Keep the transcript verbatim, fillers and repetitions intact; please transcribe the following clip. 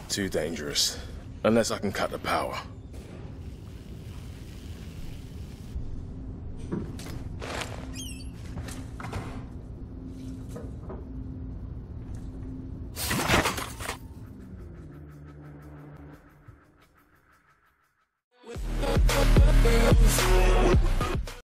Too dangerous. Unless I can cut the power.